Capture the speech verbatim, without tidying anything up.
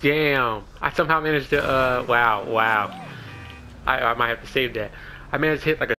Damn. I somehow managed to, uh, wow, wow. I, I might have to save that. I managed to hit like a